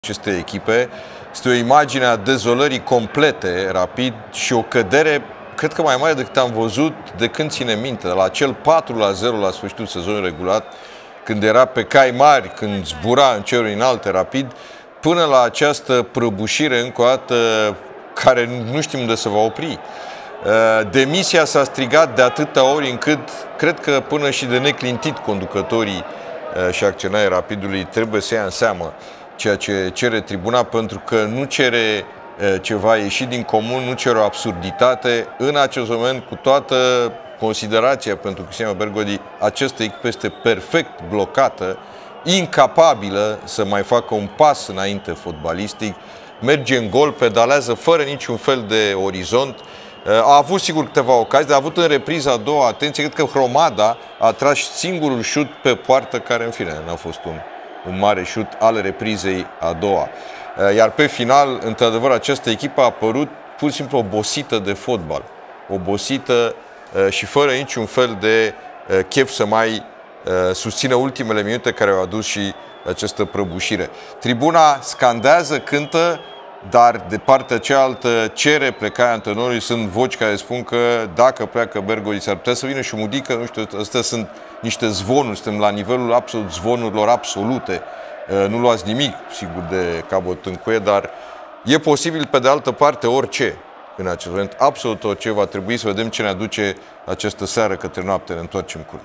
aceste echipe. Este o imagine a dezolării complete, Rapid, și o cădere, cred că mai mare decât am văzut de când ține minte. La acel 4-0 la sfârșitul sezonului regulat, când era pe cai mari, când zbura în ceruri înalte Rapid, până la această prăbușire încă o dată care nu știm unde se va opri. Demisia s-a strigat de atâtea ori încât cred că până și de neclintit conducătorii și acționarii Rapidului trebuie să ia în seamă ceea ce cere tribuna, pentru că nu cere ceva ieșit din comun, nu cere o absurditate. În acest moment, cu toată considerația pentru Cristian Bergodi, această echipă este perfect blocată, incapabilă să mai facă un pas înainte fotbalistic, merge în gol, pedalează fără niciun fel de orizont. A avut sigur câteva ocazii, dar a avut în repriza a doua, atenție, cred că Hromada a tras singurul șut pe poartă, care în fine n-a fost un mare șut al reprizei a doua. Iar pe final, într-adevăr, această echipă a apărut pur și simplu obosită de fotbal. Obosită și fără niciun fel de chef să mai susțină ultimele minute care au adus și această prăbușire. Tribuna scandează, cântă, dar de partea cealaltă cere plecarea antrenorului. Sunt voci care spun că dacă pleacă Bergodi s-ar putea să vină și Mudică, nu știu, astea sunt niște zvonuri, suntem la nivelul absolut zvonurilor absolute. Nu luați nimic, sigur, de Cabotâncuie, dar e posibil pe de altă parte orice în acest moment, absolut orice. Va trebui să vedem ce ne aduce această seară către noapte, ne întoarcem curând.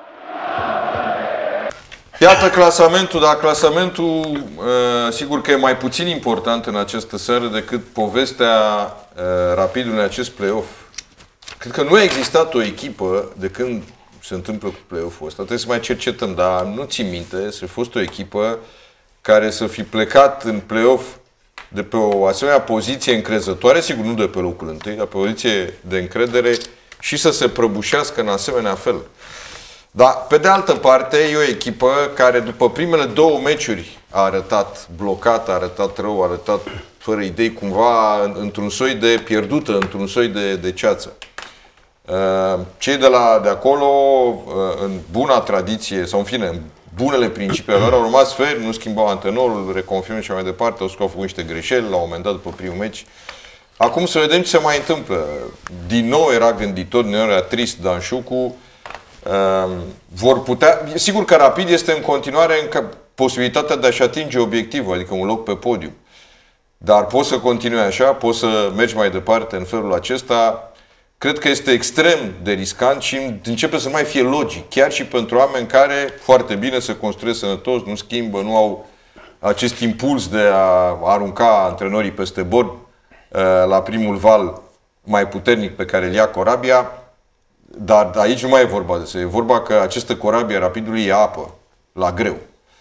Iată clasamentul, dar clasamentul sigur că e mai puțin important în această seară decât povestea Rapidului în acest play-off. Cred că nu a existat o echipă de când se întâmplă cu play-off-ul ăsta. Trebuie să mai cercetăm, dar nu țin minte să fi fost o echipă care să fi plecat în play-off de pe o asemenea poziție încrezătoare, sigur nu de pe locul întâi, dar pe o poziție de încredere și să se prăbușească în asemenea fel. Dar, pe de altă parte, e o echipă care după primele două meciuri a arătat blocat, a arătat rău, a arătat fără idei, cumva într-un soi de pierdută, într-un soi de ceață. Cei de acolo, în buna tradiție, sau în fine, în bunele principii lor, au rămas fermi, nu schimbau antrenorul, reconfirmă și mai departe, au făcut niște greșeli, la un moment dat, după primul meci. Acum să vedem ce se mai întâmplă. Din nou era gânditor, din nou era trist Danșucu. Vor putea, sigur că Rapid este în continuare în posibilitatea de a-și atinge obiectivul, adică un loc pe podium. Dar poți să continui așa, poți să mergi mai departe în felul acesta. Cred că este extrem de riscant și începe să mai fie logic, chiar și pentru oameni care foarte bine se construiesc sănătos, nu schimbă, nu au acest impuls de a arunca antrenorii peste bord la primul val mai puternic pe care îl ia corabia. Dar aici nu mai e vorba de asta. E vorba că această corabie Rapidului e apă, la greu.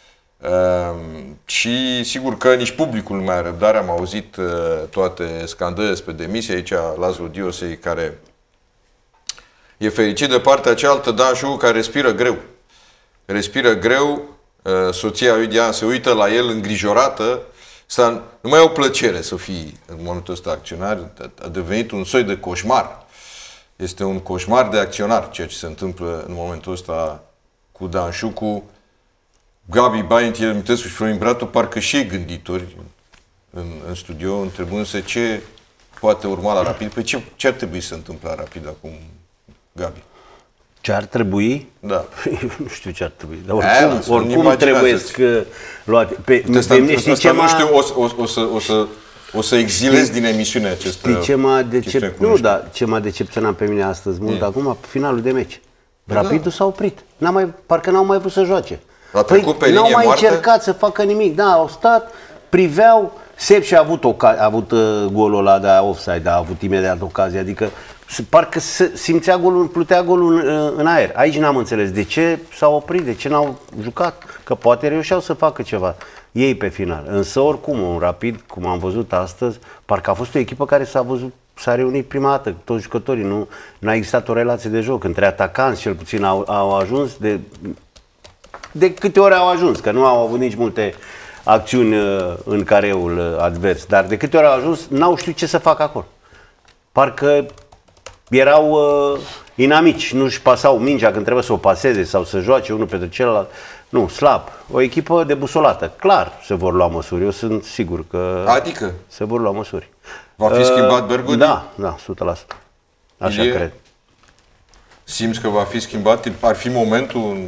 Și sigur că nici publicul nu mai are răbdare. Am auzit toate scandările despre demisie. Aici Laszlo Diosei, care e fericit, de partea cealaltă Danșu, care respiră greu. Respiră greu. Soția lui Diana se uită la el îngrijorată. Nu mai e o plăcere să fii în momentul ăsta acționar. A devenit un soi de coșmar. Este un coșmar de acționar ceea ce se întâmplă în momentul ăsta cu Danșucu. Gabi Bain, Mitescu și Florin Bratu parcă și ei gânditori în studio, întrebându-se ce poate urma la Rapid. Păi ce ar trebui să se întâmple la Rapid acum, Gabi? Ce ar trebui? Da. Nu știu ce ar trebui, dar oricum trebuie să luate. Pe mine știi ce nu știu, o să exilez din emisiunea aceasta. Știi ce m-a decepționat pe mine astăzi mult acum? Finalul de meci. Rapidul s-a oprit. Parcă n-au mai vrut să joace. N-au mai încercat să facă nimic. Da, au stat, priveau. Sep și a avut golul ăla de offside, a avut imediat ocazie. Adică parcă simțea golul, plutea golul în aer. Aici n-am înțeles de ce s-au oprit, de ce n-au jucat. Că poate reușeau să facă ceva ei pe final. Însă oricum, un Rapid, cum am văzut astăzi, parcă a fost o echipă care s-a reunit prima dată, toți jucătorii. Nu a existat o relație de joc între atacanți, cel puțin au ajuns de câte ori au ajuns, că nu au avut nici multe acțiuni în careul advers, dar de câte ori au ajuns, n-au știut ce să facă acolo. Parcă inamici, nu-și pasau mingea când trebuie să o paseze sau să joace unul pentru celălalt. Nu, slab. O echipă debusolată. Clar se vor lua măsuri. Eu sunt sigur că se vor lua măsuri. Va fi schimbat Bergodi? Da, 100%. Așa cred. Simți că va fi schimbat? Ar fi momentul în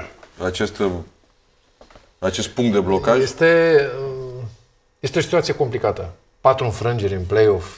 acest punct de blocaj? Este o situație complicată. 4 înfrângeri în play-off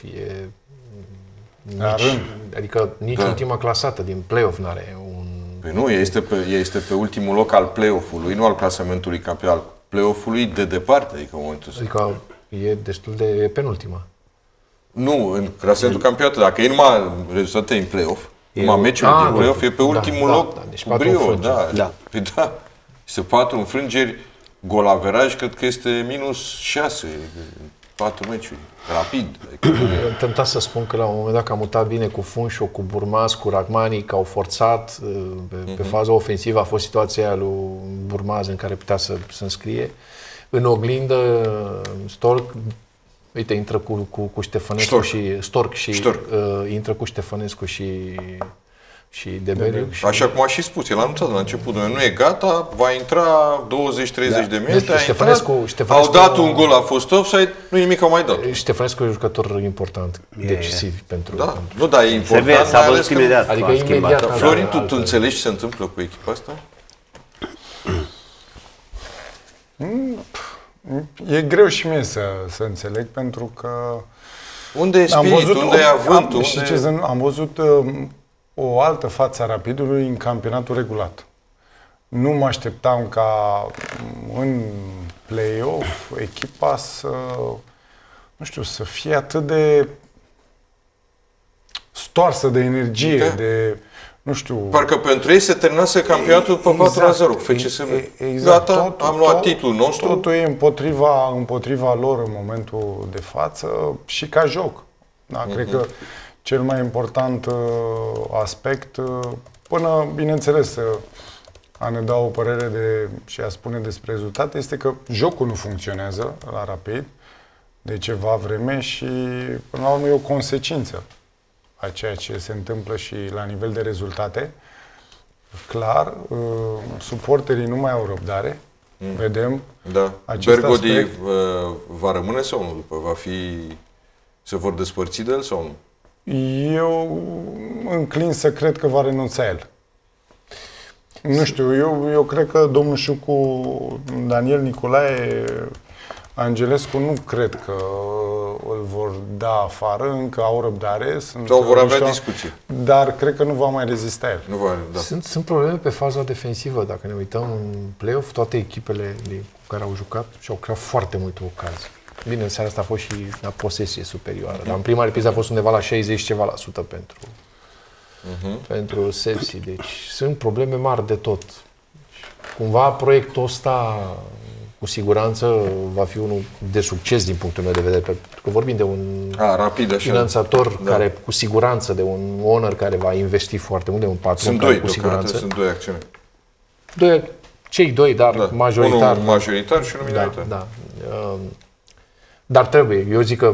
adică nici ultima clasată din play-off n-are un... Păi nu, este pe ultimul loc al play-off-ului, nu al clasamentului campion, al play-off-ului de departe, adică în momentul ăsta. Adică e destul de penultima. Nu, în clasamentul campionatului, dacă e numai rezultate în play-off, numai meciul din play-off, e pe ultimul loc deci cu brio, Păi da, este 4 înfrângeri, golaveraj, cred că este -6, 4 meciuri, rapid. Am tentat să spun că la un moment dat că a mutat bine cu Funșo, cu Burmaz, cu Rachmani, că au forțat pe faza ofensivă. A fost situația lui Burmaz în care putea să înscrie. În oglindă, Stork, uite, intră cu Ștefănescu și Stork și intră cu Ștefănescu și Deberiu. Așa cum a și spus, el a anunțat la început, nu e gata, va intra 20-30 de minute, au dat un gol, a fost offside, nu nimic au mai dat. Ștefănescu e un jucător important, decisiv pentru... Da, nu, dar e important, s-a văzut imediat. Adică imediat. Florin, tu înțelegi ce se întâmplă cu echipa asta? E greu și mie să înțeleg, pentru că... Unde e spiritul, unde e avântul? Am văzut o altă față a Rapidului în campionatul regulat. Nu mă așteptam ca în play-off echipa să fie atât de stoarsă de energie, de... Nu știu... Parcă pentru ei se terminase campionatul pe 4-0 cu FCSB. Exact. Gata, am luat titlul nostru. Totul e împotriva lor în momentul de față și ca joc. Da, cred că cel mai important aspect, până, bineînțeles, a ne da o părere și a spune despre rezultate, este că jocul nu funcționează la Rapid de ceva vreme și, până la urmă, e o consecință a ceea ce se întâmplă și la nivel de rezultate. Clar, suporterii nu mai au răbdare. Vedem acest Bergodi va rămâne sau nu? După se vor despărți de el sau nu? Eu înclin să cred că va renunța el. Nu știu, eu cred că domnul Șucu, Daniel Nicolae, Angelescu, nu cred că îl vor da afară, încă au răbdare. Sau vor avea discuții. Dar cred că nu va mai rezista el. Nu va, Sunt probleme pe faza defensivă. Dacă ne uităm în play-off, toate echipele cu care au jucat și-au creat foarte multe ocazii. Bine, în seara asta a fost și la posesie superioară, dar în prima repriză a fost undeva la 60 ceva la sută pentru Sepsi. Deci sunt probleme mari de tot. Cumva proiectul ăsta cu siguranță va fi unul de succes din punctul meu de vedere, pentru că vorbim de un finanțator care cu siguranță, de un owner care va investi foarte mult, de un patron care cu siguranță. Sunt doi acțiuni. Cei doi, dar majoritar. Unul majoritar și unul minoritar. Da. Dar trebuie, eu zic că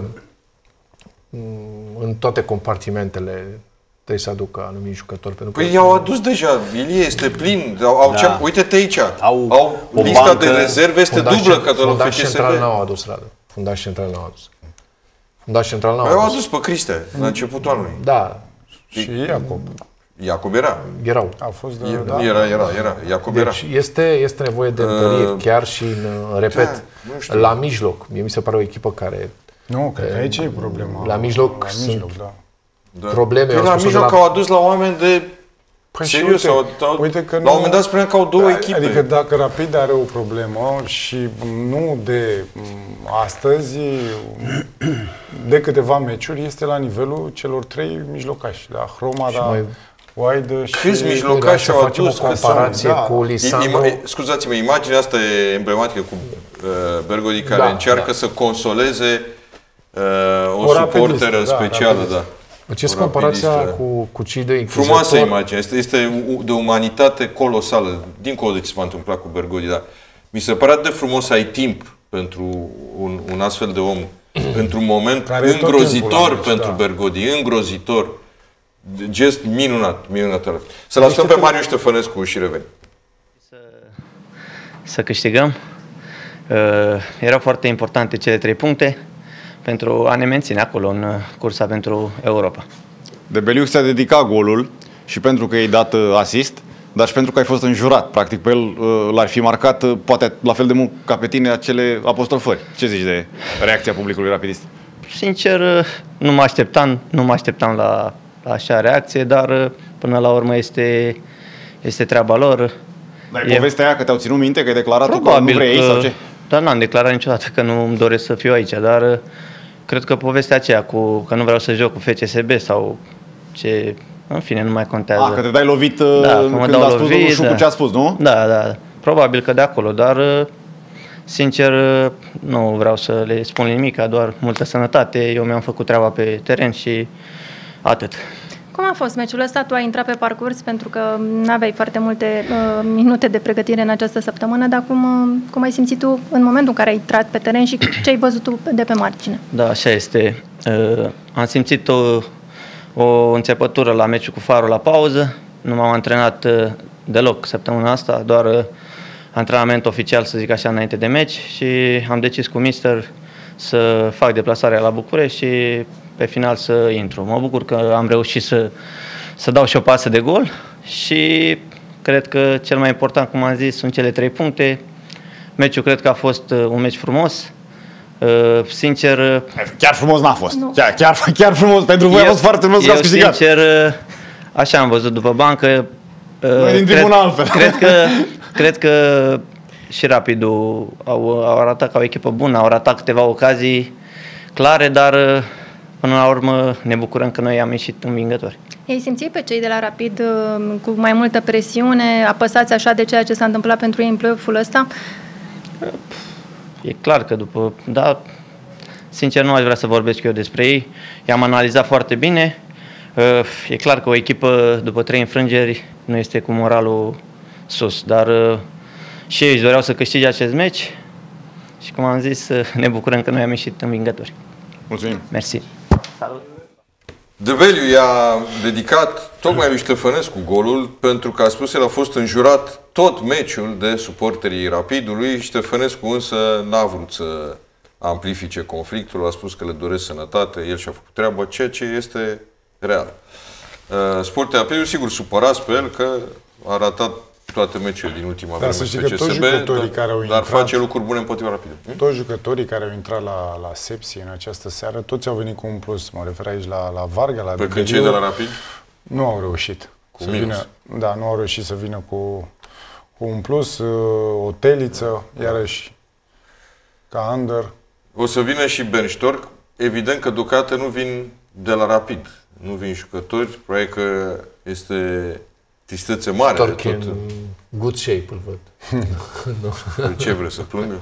în toate compartimentele trebuie să aducă anumiti jucători. Păi i-au adus deja, Ilie este plin. Uite-te aici, au lista de rezerve este dublă ca de la FCSB. Central n-au adus, Radu. Fundaș Central n-au adus. Fundaș Central n-au adus. Au adus pe Criste la începutul anului. Da. Și Iacob. Iacob era. Erau. A fost Era. Iacob era. Deci este nevoie de întărire, chiar și repet, la mijloc. Mie mi se pare o echipă care... Nu, că aici e problema. La mijloc sunt probleme. La mijloc au adus la oameni de... Serios, uite că la un moment dat spuneam că au două echipe. Adică dacă Rapid are o problemă și nu de astăzi, de câteva meciuri, este la nivelul celor 3 mijlocași. La Hromada, Oaidă și... Câți mijlocași au adus? O comparație cu Lisandro. Scuzați-mă, imaginea asta e emblematică cu Bergodi care încearcă să consoleze o suporteră specială. Ce comparația cu cei doi închizători? Frumoasă imagine. Este de umanitate colosală. Dincolo de ce s-a întâmplat cu Bergodi, dar mi se pare de frumos să ai timp pentru un astfel de om într-un moment îngrozitor pentru Bergodi, îngrozitor. Gest minunat, minunat. Să lăsăm pe Marius Ștefănescu și revenim. Să câștigăm. Erau foarte importante cele 3 puncte pentru a ne menține acolo în cursa pentru Europa. Debeliuc ți-a dedicat golul și pentru că i-ai dat asist, dar și pentru că ai fost înjurat. Practic pe el l-ar fi marcat poate la fel de mult ca pe tine acele apostrofări. Ce zici de reacția publicului Rapidist? Sincer, nu mă așteptam la așa reacție, dar până la urmă este treaba lor. Dar e povestea aia că te-au ținut minte, că ai declarat că nu vrei aici sau ce? Dar n-am declarat niciodată că nu îmi doresc să fiu aici, dar cred că povestea aceea că nu vreau să joc cu FCSB sau ce, în fine, nu mai contează. Că te dai lovit când a spus domnul Șucu ce a spus, nu? Da, probabil că de acolo, dar sincer nu vreau să le spun nimic, doar multă sănătate, eu mi-am făcut treaba pe teren și atât. Cum a fost meciul ăsta? Tu ai intrat pe parcurs pentru că nu aveai foarte multe minute de pregătire în această săptămână, dar cum ai simțit tu în momentul în care ai intrat pe teren și ce ai văzut tu de pe margine? Da, așa este. Am simțit o înțepătură la meciul cu Farul la pauză. Nu m-am antrenat deloc săptămâna asta, doar antrenament oficial, să zic așa, înainte de meci și am decis cu mister să fac deplasarea la București și pe final să intru. Mă bucur că am reușit să dau și o pasă de gol și cred că cel mai important, cum am zis, sunt cele 3 puncte. Meciul cred că a fost un meci frumos. Sincer... Chiar frumos n-a fost. Chiar frumos. Pentru voi a fost foarte frumos că ați câștigat. Sincer, așa am văzut după bancă. Noi din tribuna altfel. Cred că și Rapidul au arătat ca o echipă bună, au ratat câteva ocazii clare, dar până la urmă ne bucurăm că noi am ieșit învingători. Ei simți pe cei de la Rapid cu mai multă presiune, apăsați așa de ceea ce s-a întâmplat pentru ei în play-off-ul ăsta? E clar că da, sincer nu aș vrea să vorbesc eu despre ei, i-am analizat foarte bine, e clar că o echipă după 3 înfrângeri nu este cu moralul sus, dar și ei își doreau să câștige acest meci și cum am zis, ne bucurăm că noi am ieșit învingători. Mulțumim! Mersi! Salut! Debeliu i-a dedicat tocmai lui Ștefănescu golul pentru că a spus el a fost înjurat tot meciul de suporterii Rapidului. Ștefănescu însă n-a vrut să amplifice conflictul, a spus că le doresc sănătate, el și-a făcut treaba, ceea ce este real. Sportul Rapidului, sigur, supărați pe el că a ratat toate meciurile din ultima vreme FCSB, dar face lucruri bune împotriva Rapidului. Toți jucătorii care au intrat la Sepsi în această seară, toți au venit cu un plus. Mă refer aici la Varga, la Debeliu. Pe cei de la Rapid? Nu au reușit. Cu minus. Da, nu au reușit să vină cu un plus, o teliță, iarăși ca under. O să vină și Bernștorc. Evident că deocamdată nu vin de la Rapid. Nu vin jucători. Probabil că este tristețe mare. Torc în good shape, îl văd. De ce vreți să plângă?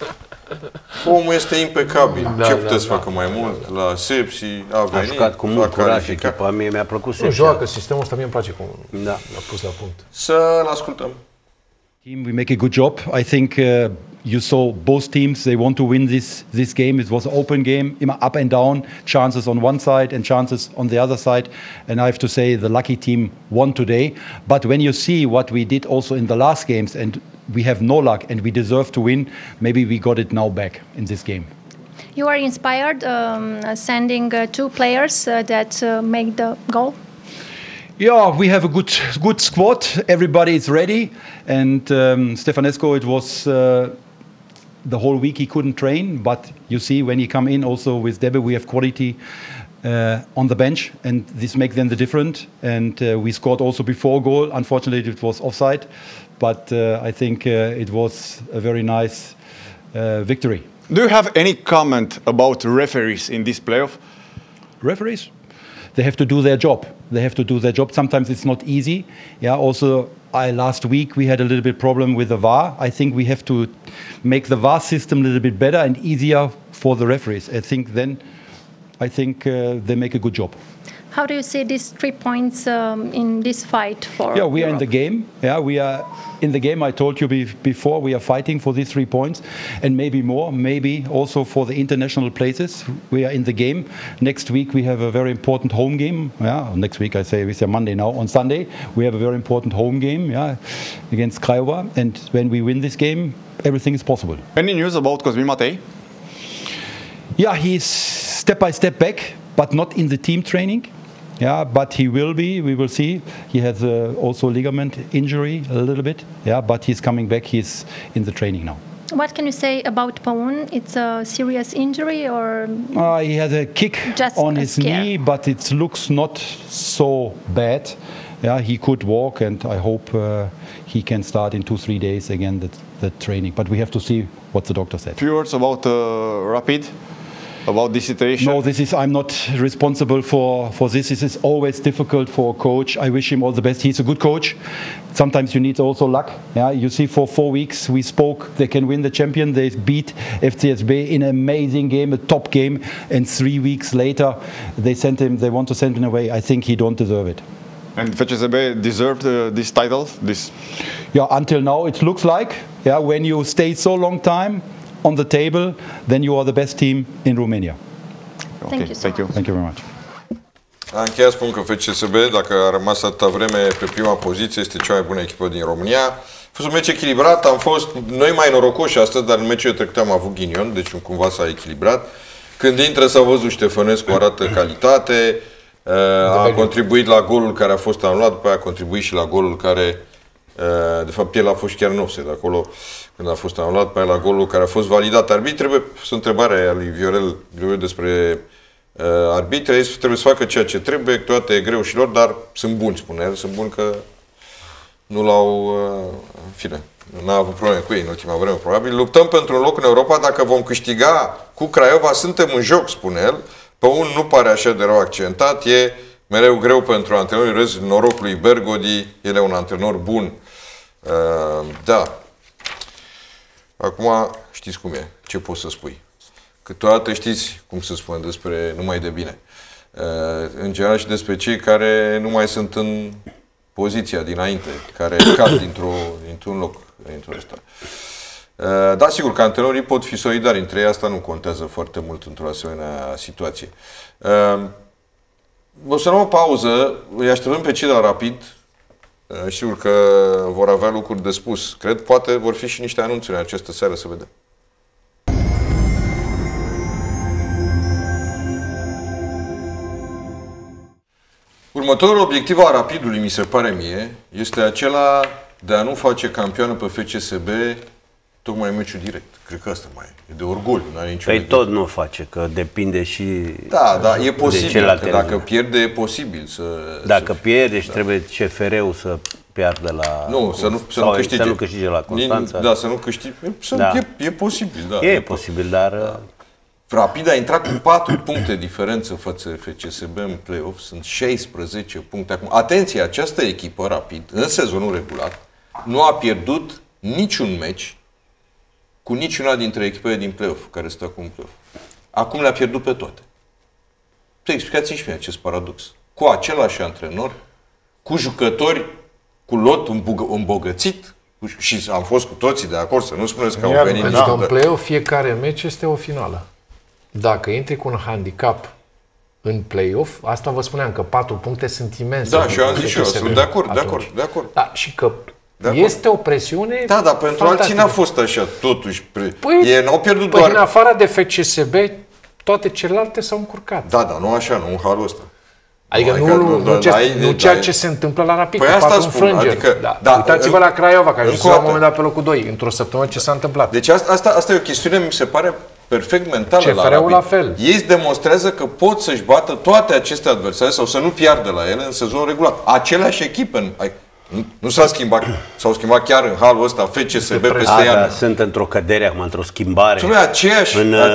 Omul este impecabil. Ce puteți să facă mai mult? La Sepsi a venit, a jucat cu mult curaj echipa. Mie mi-a plăcut Sepsi. Joacă sistemul ăsta, mie îmi place cum l-a pus la punct. Să-l ascultăm. Team, we make a good job. I think you saw both teams, they want to win this game. It was an open game, up and down, chances on one side and chances on the other side. And I have to say the lucky team won today. But when you see what we did also in the last games and we have no luck and we deserve to win, maybe we got it now back in this game. You are inspired sending 2 players that make the goal? Yeah, we have a good squad. Everybody is ready. And Stefanescu, it was the whole week he couldn't train. But you see, when he come in also with Debe, we have quality on the bench. And this makes then the difference. And we scored also before goal. Unfortunately, it was offside. But I think it was a very nice victory. Do you have any comment about referees in this playoff? Referees? They have to do their job. They have to do their job. Sometimes it's not easy. Yeah. Also, last week we had a little bit problem with the VAR. I think we have to make the VAR system a little bit better and easier for the referees. I think they make a good job. How do you see these 3 points in this fight for Yeah, we are in Europe? the game. Yeah, we are in the game. I told you before, we are fighting for these 3 points and maybe more, maybe also for the international places. We are in the game. Next week we have a very important home game. Yeah, next week I say Monday now. On Sunday we have a very important home game, yeah, against Craiova. And when we win this game, everything is possible. Any news about Cosmin Matei? Yeah, he's step by step back, but not in the team training. Yeah, but he will be. We will see. He has also a ligament injury a little bit. Yeah, but he's coming back. He's in the training now. What can you say about Paun? It's a serious injury or he has a kick just on a his scare? knee, but it looks not so bad. Yeah, he could walk, and I hope he can start in 2-3 days again the training. But we have to see what the doctor said. Few words about Rapid, about this situation. No, I'm not responsible for this. This is always difficult for a coach. I wish him all the best. He's a good coach. Sometimes you need also luck. Yeah, you see, for 4 weeks we spoke. They can win the champion. They beat FCSB in an amazing game, a top game, and 3 weeks later they want to send him away. I think he don't deserve it. And FCSB deserved this title? Yeah, until now it looks like. Yeah, when you stay so long time on the table, then you are the best team in Romania. Thank you so much. Thank you very much. A încheiat, spun că FCSB, dacă a rămas atâta vreme pe prima poziție, este cea mai bună echipă din România. A fost un meci echilibrat, am fost noi mai norocoși astăzi, dar în meciul trecut am avut ghinion, deci cumva s-a echilibrat. Când intră, s-a văzut Ștefănescu, arată calitate, a contribuit la golul care a fost anulat, după aia a contribuit și la golul care, de fapt, el a fost chiar în offside acolo, când a fost anulat, pe aia la golul care a fost validat. Arbitrii trebuie, sunt întrebarea lui Viorel despre arbitrii, ei trebuie să facă ceea ce trebuie, câteodată e greu și lor, dar sunt buni, spune el, sunt buni că nu l-au, în fine, n-a avut probleme cu ei în ultima vreme, probabil. Luptăm pentru un loc în Europa, dacă vom câștiga cu Craiova, suntem în joc, spune el. Pe un nu pare așa de rău accentat, e mereu greu pentru antrenori, râzi noroc lui Bergodi, el e un antrenor bun. Da. Acum știți cum e, ce poți să spui. Câteodată știți cum se spune despre numai de bine. În general și despre cei care nu mai sunt în poziția dinainte, care cad dintr-un loc, dintr-un ăsta. Da, sigur că antrenorii pot fi solidari între ei, asta nu contează foarte mult într-o asemenea situație. O să luăm o pauză, îi așteptăm pe cei de la Rapid. Sigur că vor avea lucruri de spus. Cred, poate vor fi și niște anunțuri în această seară, să vedem. Următorul obiectiv al Rapidului, mi se pare mie, este acela de a nu face campioană pe FCSB tocmai meciul direct. Cred că asta mai e de orgoliu. Păi tot nu face, că depinde și da, e posibil. Că dacă pierde, e posibil să... Dacă pierde și trebuie CFR-ul să piardă la... Nu, să nu câștige la Constanța. Da, să nu câștige. E posibil, da. E posibil, dar... Rapid a intrat cu 4 puncte diferență față de FCSB în play-off. Sunt 16 puncte acum. Atenție, această echipă, Rapid, în sezonul regulat, nu a pierdut niciun meci cu niciuna dintre echipele din play-off, care stă acum în play-off. Acum le-a pierdut pe toate. Explicați-mi și mie acest paradox. Cu același antrenor, cu jucători, cu lot îmbogățit, și am fost cu toții de acord, să nu spuneți că au venit... Adică în play-off fiecare meci este o finală. Dacă intri cu un handicap în play-off, asta vă spuneam că 4 puncte sunt imense. Da, și eu am zis și eu, sunt de acord. Da, și că este o presiune. Da, dar pentru alții n-a fost așa, totuși. Ei n-au pierdut doar... doar... în afară de FCSB, toate celelalte s-au încurcat. Da, nu așa, nu în halul ăsta. Adică nu ceea ce se întâmplă la Rapid, păi cu 4 înfrângeri. Adică, uitați-vă la Craiova, care a la un moment dat pe locul 2, într-o săptămână ce s-a întâmplat. Deci asta e o chestiune, mi se pare, perfect mentală la Rapid. La fel. Ei îți demonstrează că pot să-și bată toate aceste adversare sau să nu piardă la ele în sezonul regulat. Aceleași echipe, nu s-a schimbat, s-au schimbat chiar în halul ăsta FCSB peste iarnă. Sunt într-o cădere acum, într-o schimbare. Aceeași.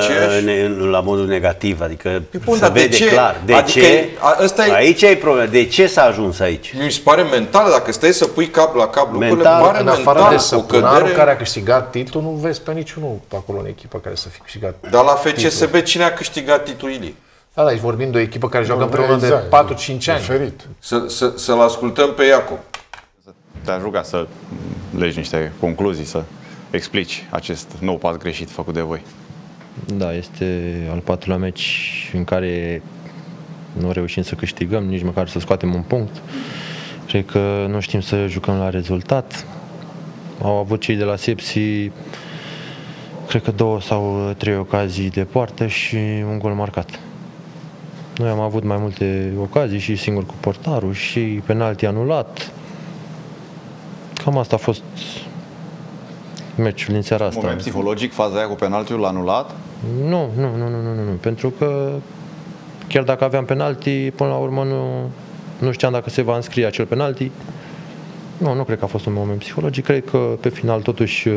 La modul negativ, adică bun, se vede clar. De ce? Aici e problema. De ce s-a ajuns aici? Mi se pare mental, dacă stai să pui cap la cap lucrurile, pare în afară de Săpunarul care a câștigat titlul, nu vezi pe niciunul acolo în echipă care să fi câștigat. Dar la FCSB cine a câștigat titlul, Ilie? Da, aici vorbim de o echipă care joacă împreună de 4-5 ani. Diferit. Să-l ascultăm pe Iacob. Te-aș ruga să legi niște concluzii, să explici acest nou pas greșit făcut de voi. Da, este al 4-lea meci în care nu reușim să câștigăm, nici măcar să scoatem un punct. Cred că nu știm să jucăm la rezultat. Au avut cei de la Sepsi, cred că 2 sau 3 ocazii de poartă și un gol marcat. Noi am avut mai multe ocazii și singur cu portarul și penalti anulat. Cam asta a fost meciul din seara asta. Moment psihologic, faza aia cu penaltiul anulat? Nu, pentru că chiar dacă aveam penalti, până la urmă nu știam dacă se va înscrie acel penalti. Nu cred că a fost un moment psihologic, cred că pe final totuși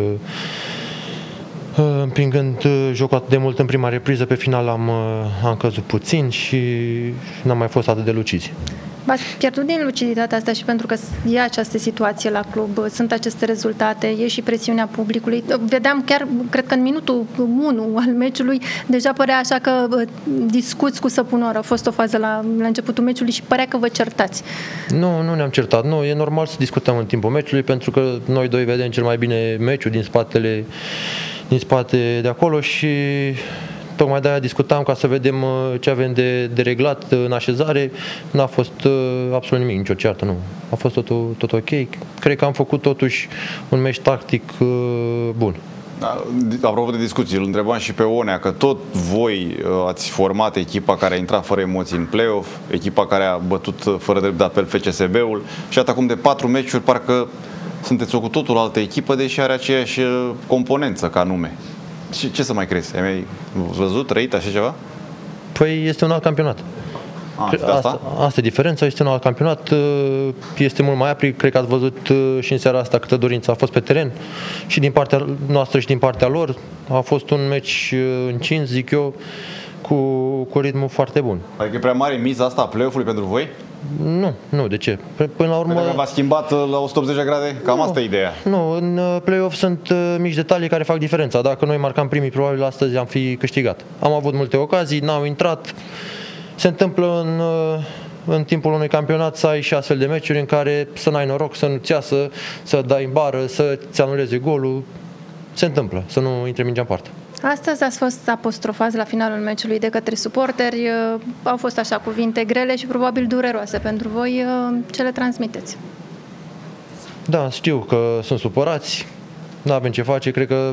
împingând jocul atât de mult în prima repriză, pe final am căzut puțin și n-am mai fost atât de lucizi. V-ați pierdut din luciditatea asta și pentru că e această situație la club, sunt aceste rezultate, e și presiunea publicului. Vedeam chiar, cred că în minutul 1 al meciului, deja părea așa că discuți cu săpunor. A fost o fază la începutul meciului și părea că vă certați. Nu ne-am certat. Nu, e normal să discutăm în timpul meciului, pentru că noi doi vedem cel mai bine meciul din spate de acolo și tocmai de-aia discutam ca să vedem ce avem de reglat în așezare. N-a fost absolut nimic, nicio ceartă, nu. A fost tot ok. Cred că am făcut totuși un meci tactic bun. Da, apropo de discuții, îl întrebam și pe Onea, că tot voi ați format echipa care a intrat fără emoții în play-off, echipa care a bătut fără drept de apel FCSB-ul și iată acum de 4 meciuri parcă sunteți o cu totul altă echipă, deși are aceeași componență ca nume. Ce să mai crezi? Ai mai văzut, trăit așa ceva? Păi este un alt campionat. Asta e diferența, este un alt campionat, este mult mai aprig, cred că ați văzut și în seara asta câtă dorință a fost pe teren și din partea noastră și din partea lor. A fost un meci încins, zic eu, cu ritmul foarte bun. Adică e prea mare miza asta a play-off-ului pentru voi? Nu, de ce? Până la urmă... Pentru că v-a schimbat la 180 de grade? Cam asta e ideea. Nu, în play-off sunt mici detalii care fac diferența. Dacă noi marcam primii, probabil astăzi am fi câștigat. Am avut multe ocazii, n-au intrat. Se întâmplă în timpul unui campionat să ai și astfel de meciuri în care să n-ai noroc, să nu-ți iasă, să dai în bară, să-ți anuleze golul. Se întâmplă, să nu intre mingea în poartă. Astăzi ați fost apostrofați la finalul meciului de către suporteri. Au fost așa cuvinte grele și probabil dureroase pentru voi. Ce le transmiteți? Da, știu că sunt supărați. Nu avem ce face. Cred că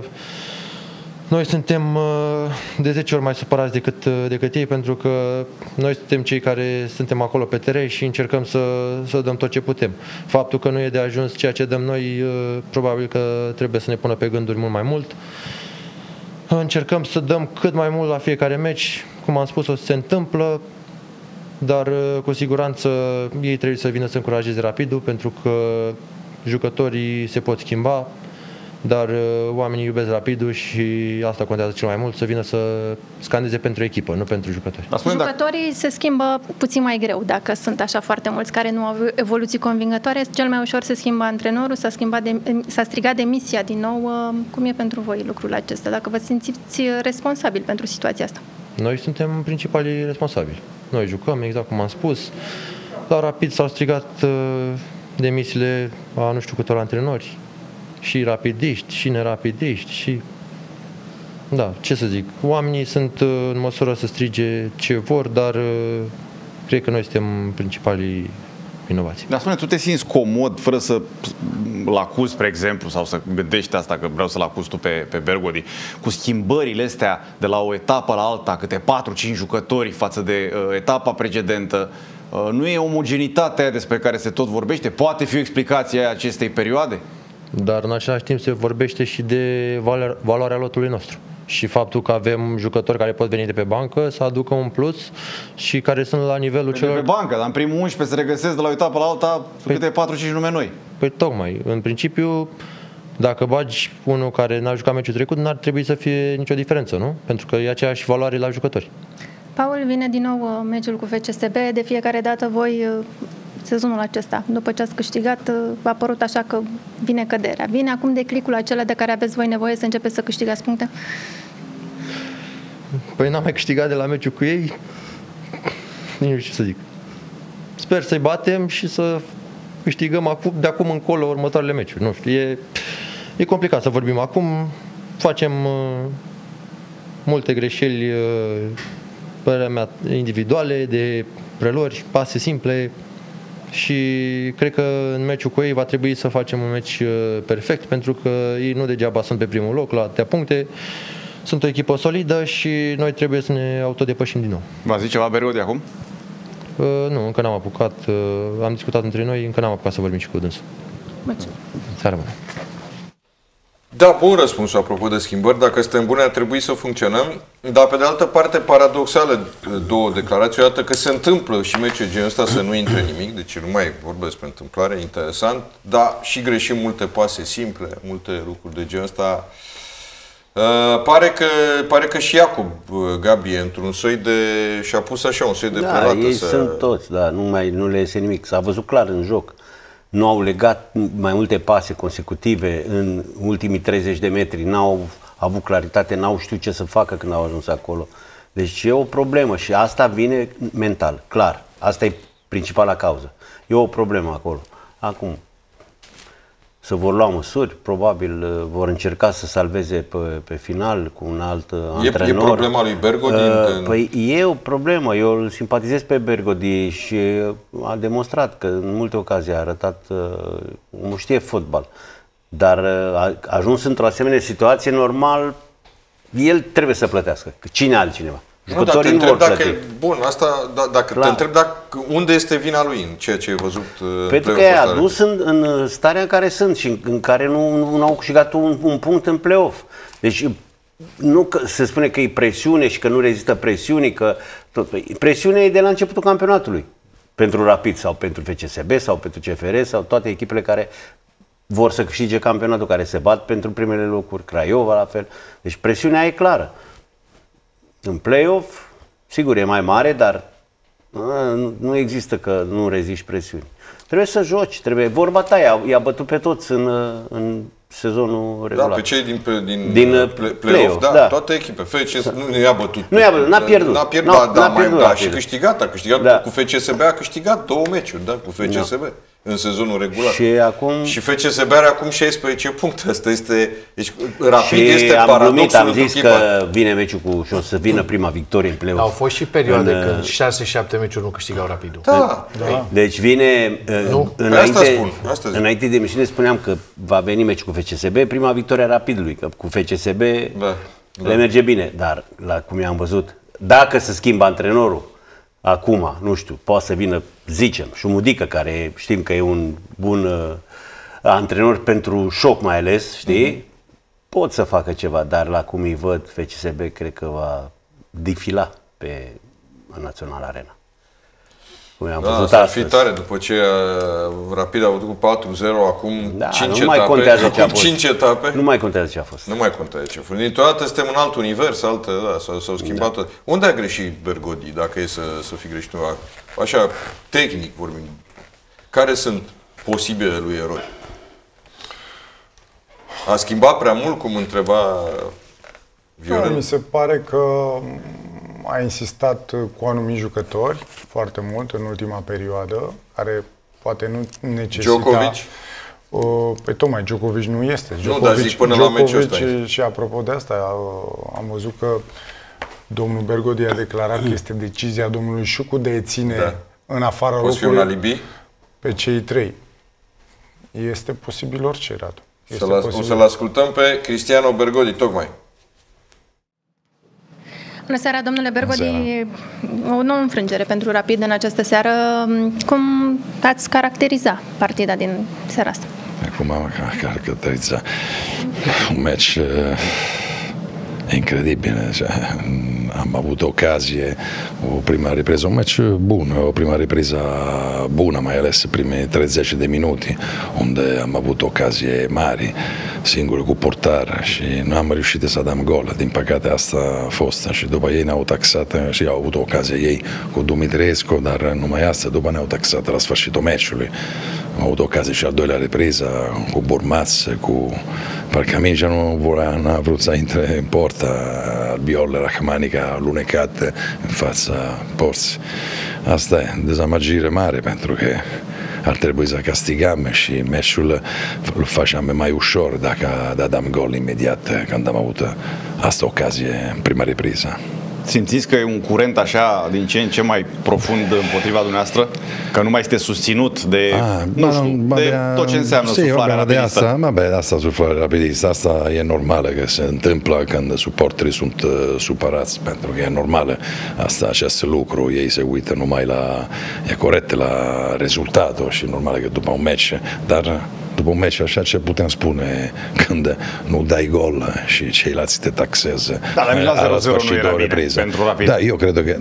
noi suntem de 10 ori mai supărați decât ei, pentru că noi suntem cei care suntem acolo pe teren și încercăm să dăm tot ce putem. Faptul că nu e de ajuns ceea ce dăm noi, probabil că trebuie să ne pună pe gânduri mult mai mult. Încercăm să dăm cât mai mult la fiecare meci, cum am spus, o să se întâmplă, dar cu siguranță ei trebuie să vină să încurajeze Rapidul, pentru că jucătorii se pot schimba, dar oamenii iubesc Rapidul și asta contează cel mai mult, să vină să scandeze pentru echipă, nu pentru jucători. Jucătorii se schimbă puțin mai greu dacă sunt așa foarte mulți care nu au evoluții convingătoare. Cel mai ușor se schimbă antrenorul, s-a strigat demisia din nou. Cum e pentru voi lucrul acesta? Dacă vă simțiți responsabil pentru situația asta? Noi suntem principalii responsabili. Noi jucăm, exact cum am spus. La Rapid s-au strigat demisiile a nu știu câtor antrenori. Și rapidiști, și nerapidiști, și... Da, ce să zic, oamenii sunt în măsură să strige ce vor, dar cred că noi suntem principalii vinovați. Dar spune, tu te simți comod fără să-l acuzi, spre exemplu, sau să gândești asta, că vreau să-l acuzi tu pe Bergodi, cu schimbările astea de la o etapă la alta, câte 4-5 jucători față de etapa precedentă? Nu e omogenitatea despre care se tot vorbește? Poate fi o explicație a acestei perioade? Dar în același timp se vorbește și de valoarea lotului nostru. Și faptul că avem jucători care pot veni de pe bancă să aducă un plus și care sunt la nivelul celor... De pe bancă, dar în primul 11 se regăsesc de la o etapă la alta câte 4-5 nume noi. Păi tocmai, în principiu, dacă bagi unul care n-a jucat meciul trecut, n-ar trebui să fie nicio diferență, nu? Pentru că e aceeași valoare la jucători. Paul, vine din nou meciul cu FCSB, de fiecare dată voi... Sezonul acesta, după ce ați câștigat, a părut așa că vine căderea. Vine acum declicul acela de care aveți voi nevoie să începeți să câștigați puncte? Păi n-am mai câștigat de la meciul cu ei nu știu ce să zic. Sper să-i batem și să câștigăm de acum încolo următoarele meciuri. Nu știu, e complicat să vorbim acum. Facem multe greșeli, părerea mea, individuale, de preluări, pase simple și cred că în meciul cu ei va trebui să facem un meci perfect, pentru că ei nu degeaba sunt pe primul loc la atâtea puncte. Sunt o echipă solidă și noi trebuie să ne autodepășim din nou. V-a zis ceva Bergodi acum? Nu, încă n-am apucat. Am discutat între noi, încă n-am apucat să vorbim și cu dânsul. Mulțumesc. Seara bună. Da, bun răspuns apropo de schimbări. Dacă suntem buni, ar trebui să funcționăm. Dar pe de altă parte, paradoxală două declarații. Odată că se întâmplă și meciul genul ăsta să nu intre nimic, deci nu mai vorbesc despre întâmplare, interesant, dar și greșim multe pase simple, multe lucruri de genul ăsta. Pare că și Iacob Gabi e într-un soi de... și-a pus așa un soi de prelată. Ei sunt toți, da, nu le iese nimic. S-a văzut clar în joc. Nu au legat mai multe pase consecutive în ultimii 30 de metri, n-au avut claritate, n-au știut ce să facă când au ajuns acolo. Deci e o problemă și asta vine mental, clar. Asta e principala cauză. E o problemă acolo. Acum, să vor lua măsuri, probabil vor încerca să salveze pe final cu un alt antrenor. E problema lui Bergodi? Păi e o problemă. Eu îl simpatizez pe Bergodi și a demonstrat că în multe ocazii a arătat, știe fotbal. Dar a ajuns într-o asemenea situație, normal, el trebuie să plătească. Cine altcineva? Jucătorii nu vor plăti. Bun, asta, dacă te întreb unde este vina lui în ceea ce ai văzut. Pentru că i-a adus în starea în care sunt și în care nu au câștigat un punct în play-off. Deci nu că se spune că e presiune și că nu rezistă presiunii, că presiunea e de la începutul campionatului. Pentru Rapid sau pentru FCSB sau pentru CFR sau toate echipele care vor să câștige campionatul, care se bat pentru primele locuri, Craiova la fel. Deci presiunea e clară. În play-off, sigur, e mai mare, dar nu există că nu reziști presiuni. Trebuie să joci, vorba ta, i-a bătut pe toți în sezonul regulat. Da, pe cei din play-off, da, toate echipe. FCS nu i-a bătut. N-a pierdut. Dar și câștigat. A câștigat cu FCSB, a câștigat 2 meciuri, da, cu FCSB. Da. În sezonul regulat. Și FCSB are acum 16 puncte. Asta este... Deci, Rapid este paradoxul. Am zis că vine meciul și o să vină prima victorie în play-off. Au fost și perioade când 6-7 meciuri nu câștigau Rapidul. Da. Deci vine... Înainte de emisiune spuneam că va veni meciul cu FCSB, prima victorie a Rapidului, că cu FCSB le merge bine. Dar, cum i-am văzut, dacă se schimbă antrenorul, acum, nu știu, poate să vină, zicem, Șumudică, care știm că e un bun antrenor pentru șoc mai ales, știi? Pot să facă ceva, dar la cum îi văd, FCSB cred că va defila pe Național Arena. Cum am văzut asta ar fi tare, după ce Rapid a avut cu 4-0, acum 5 etape. Contează ce a fost. 5 etape. Nu mai contează ce a fost. Nu mai contează ce a fost. Dintr-o dată suntem în alt univers, s-au schimbat toate. Unde a greșit Bergodi, dacă e să fi greșit undeva? Așa, tehnic vorbind. Care sunt posibile lui erori? A schimbat prea mult, cum întreba Viorel? Mi se pare că a insistat cu anumiți jucători foarte mult în ultima perioadă, care poate nu necesita... Djokovic? Păi tocmai, Djokovic nu este. Nu, dar zic până la meciul ăsta. Și apropo de asta, am văzut că domnul Bergodi a declarat că este decizia domnului Șucu de a ține în afara locului pe cei 3. Este posibil orice, Radu. O să-l ascultăm pe Cristiano Bergodi, tocmai. Bună seara, domnule Bergodi. O nouă înfrângere pentru Rapid în această seară. Cum ați caracteriza partida din seara asta? Cum am caracterizat? Un match incredibile. Cioè, am avut ocazie, o prima ripresa, un match bun, o prima ripresa bună, mai ales primii 30 de minute, unde am avut ocazie mari, singure cu portare și nu am reușit să dăm gol. Din păcate asta a fost și după ei ne-au taxat și au avut ocazia ei cu Dumitrescu, dar numai asta, după ne-au taxat la sfârșitul meciului. Am avut ocazie și al doilea repriză cu Burmaț, cu... Parcă Mingea n-a vrut să intre în porta, Albiol Rahmani, că a lunecat în fața porții. Asta e dezamăgire mare, pentru că ar trebui să castigăm și meciul îl facem mai ușor dacă dăm gol imediat când am avut asta ocazie în prima repriză. Simțiți că e un curent așa din ce în ce mai profund împotriva dumneavoastră? Că nu mai este susținut de, de tot ce înseamnă suflarea rapidistă? Asta suflarea rapidistă, asta e normală că se întâmplă când suporterii sunt supărați, pentru că e normală acest lucru, ei se uită numai e corect la rezultatul și normal că după un meci, dar după un meci așa ce putem spune când nu dai gol și ceilalți te taxează. La 0-0 nu era bine pentru Rapid. Da, eu cred că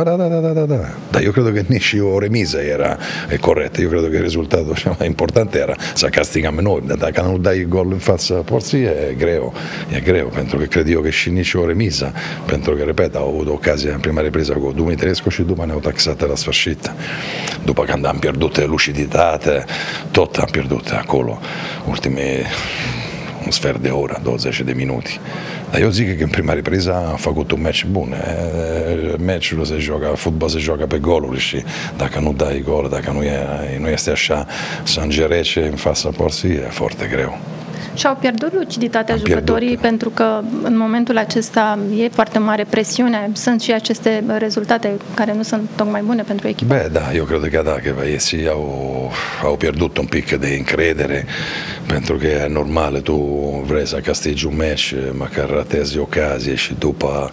da, eu cred că nici o remiză era corectă. Eu cred că rezultatul cel mai important era să castigăm noi. Dar dacă nu dai gol în fața porții, e greu, pentru că cred eu că și nici o remiză, pentru că, repet, au avut ocazia în prima repriză cu Dumitrescu și după ne-au taxat la sfârșit. După când am pierdut luciditate, tot am pierdut acolo ultimii un sfert de oră, 20 de minute. Dar eu zic că în prima repriză am făcut un meci bun. Meciul se joacă, fotbal se joacă pe goluri și dacă nu dai gol, dacă nu este așa să îngerece în fața porții, e foarte greu. Și-au pierdut luciditatea jucătorii pentru că în momentul acesta e foarte mare presiune. Sunt și aceste rezultate care nu sunt tocmai bune pentru echipă. Da, eu cred că da, că ei au pierdut un pic de încredere, pentru că e normal, tu vrei să castigi un meci, măcar ratezi ocazie și după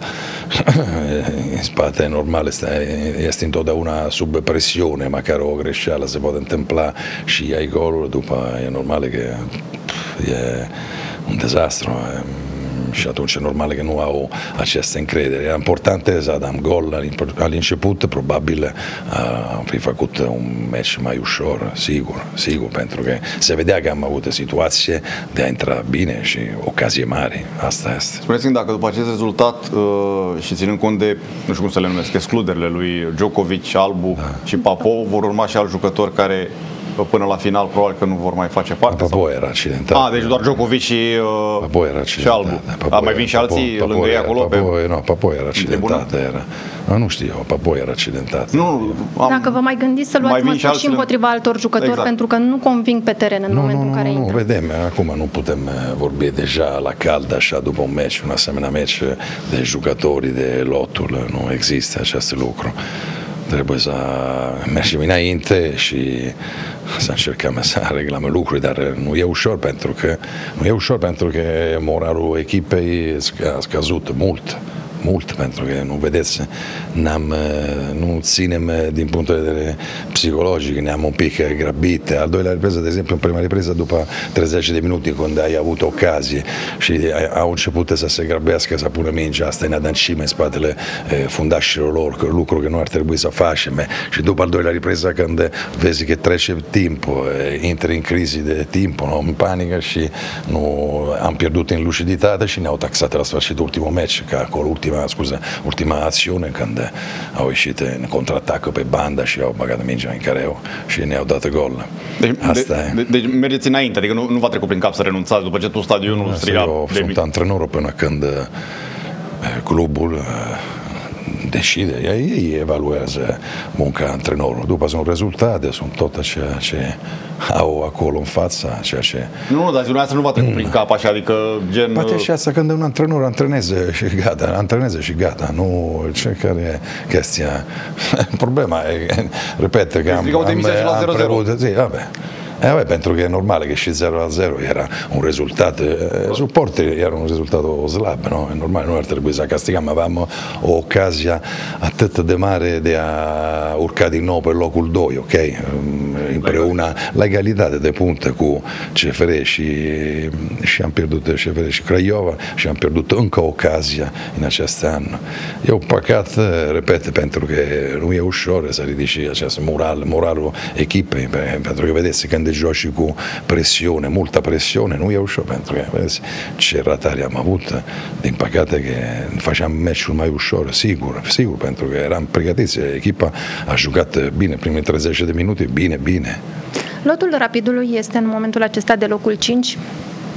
în spate, normal, este întotdeauna sub presiune, măcar o greșeală se poate întâmpla și ai golul, după e normal că e un dezastru și atunci e normal că nu au această încredere. E important să dăm gol la început, probabil am fi făcut un meci mai ușor, sigur, pentru că se vedea că am avut situație de a intra bine și ocazie mari. Asta este. Spuneți-mi dacă după acest rezultat și ținând cont de, nu știu cum să le numesc, excluderile lui Djokovic, Albu și Popov, vor urma și alți jucători care până la final probabil că nu vor mai face parte? Popov era accidentat. Deci doar Djokovic și Albu. Mai vin și alții lângă ei acolo? Popov era accidentat. Nu știu, Popov era accidentat. Dacă vă mai gândiți să luați măsuri și împotriva altor jucători, pentru că nu conving pe teren în momentul în care intră. Nu, vedem, acum nu putem vorbi deja la cald, așa, după un meci, un asemenea meci de jucători, de loturi, nu există acest lucru. Trebuie să mergem înainte și să încercăm să reglăm lucruri, dar nu e ușor pentru că moralul echipei a scăzut mult, pentru că nu vedeți, nu ținem din punct de vedere psihologic, ne-am un pic grăbit. Al doilea repriză, de exemplu, în prima repriză, după 30 de minute, când ai avut ocazie și au început să se grăbească, să pună mingea asta în adâncime în spatele fundașilor lor, lucru că nu ar trebui să facem. Și după al doilea repriză, când vezi că trece timpul, intri în crizi de timp, în panică și am pierdut în luciditate și ne-au taxat la sfârșit ultimul meci, că acolo ultima acțiune când au ieșit în contraatacă pe banda și au băgat mingea în careu și ne-au dat gol. Deci mergeți înainte, adică nu v-a trecut prin cap să renunțați după ce tot stadionul striga. Eu sunt antrenorul până când clubul decide, ei evaluează munca antrenorului. După sunt rezultate, sunt tot ceea ce au acolo în fața, ceea ce... Nu, dar dumneavoastră nu v-a trecut prin cap așa, adică gen... Poate și asta când un antrenor antreneze și gata, nu ce care e chestia. Problema e, repet, că am prelut... pentru că e normal că și 0-0 era un rezultat, suporterii era un rezultat slab, nu? E normal, nu ar trebui să castigăm, aveam o ocazie atât de mare de a urca din nou pe locul 2, ok? Împreună la egalitate de puncte cu CFR și am pierdut CFR și Craiova și am pierdut încă ocazia în acest an. E un păcat, repet, pentru că nu e ușor să ridici acest moralul echipei, pentru că vedeți, când joci cu presiune, multă presiune, nu e ușor, pentru că vedeți ce ratare am avut. Din păcate că făceam meciul mai ușor, sigur, pentru că eram pregătiți, echipa a jucat bine, primele 30 de minute, bine. Lotul Rapidului este în momentul acesta de locul 5?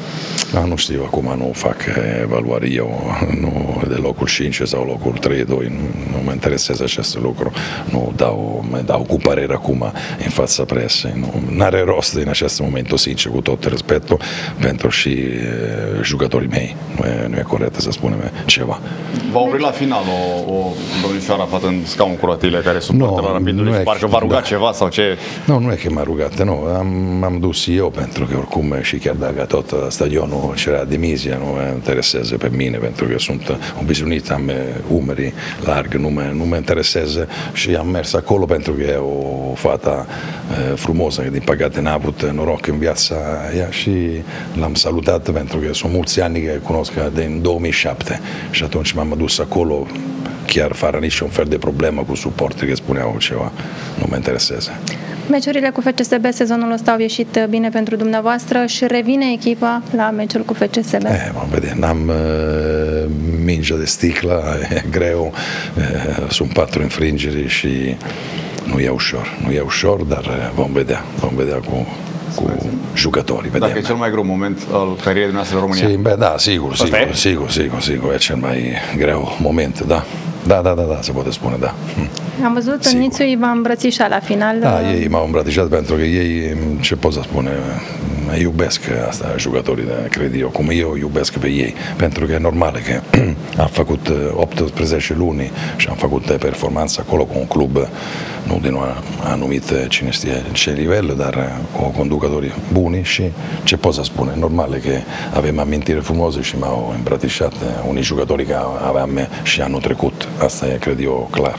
Nu știu, acum nu fac evaluare eu, nu de locul 5 sau locul 3-2, nu mă interesează acest lucru. Nu dau cu părere acum în fața presei. Nu are rost în acest moment, sincer, cu tot respectul pentru și jucătorii mei. Nu e corect să spunem ceva. Va opri la final o domnișoară aflată în scaun cu rotile care suportă la Rapidul și parcă v-a rugat ceva sau ce? Nu e că m-a rugat, nu. M-am dus eu pentru că oricum și chiar dacă tot stadionul c'era demisia, nu mă interesează pe mine pentru că sunt obișnuit, am umerii largi, nu mă interesează și am mers acolo pentru că e o fată frumoasă, că din păcate n-a avut noroc în viața ea și l-am salutat pentru că sunt mulți ani că cunosc din 2007 și atunci m-am dus acolo chiar fără niciun fel de problemă cu suporteri că spuneau ceva, nu mă interesează. Meciurile cu FCSB sezonul ăsta au ieșit bine pentru dumneavoastră și revine echipa la meciul cu FCSB. Vom vedea, n-am mingea de sticlă, e greu, sunt 4 înfrângeri și nu e ușor, dar vom vedea cu jucătorii. Vedem. Dacă e cel mai greu moment al carierei noastre în România. Da, sigur, e cel mai greu moment, da, se poate spune, da. Am văzut în Nițui v-a îmbrățișat la final. Da, ei m-au îmbrățișat pentru că ei, ce pot să spune, iubesc asta jucătorii, cred eu, cum eu iubesc pe ei, pentru că e normal că am făcut 18 luni și am făcut performanță acolo cu un club, nu din anumit cine știe ce nivel, dar cu conducători buni și ce pot să spune, normal că avem amintiri frumoase și m-au îmbrățișat unii jucători care aveam și anul trecut, asta e, cred eu, clar.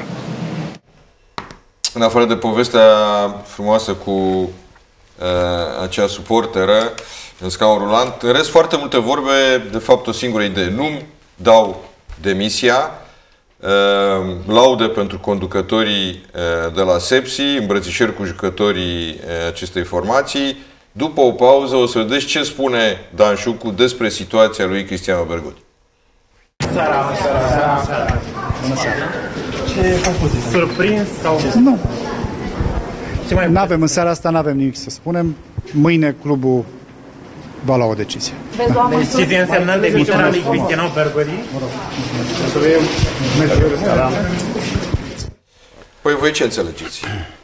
În afară de povestea frumoasă cu acea suporteră în scaun rulant, în rest foarte multe vorbe, de fapt o singură idee. Nu dau demisia, laude pentru conducătorii de la Sepsi, îmbrățișări cu jucătorii acestei formații. După o pauză o să vedeți ce spune Dan Șucu despre situația lui Cristiano Bergotti. Bună seara. Surprins sau... Nu. N-avem, în seara asta n-avem nimic să spunem. Mâine clubul va lua o decizie. Decizie însemnând demiterea lui Cristiano Bergotti? Păi voi ce înțelegeți?